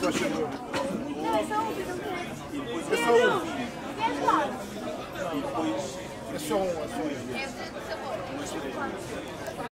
faixa dura. Não, é só um, não quer. É só um. Queres lá? É só um. É de sabor.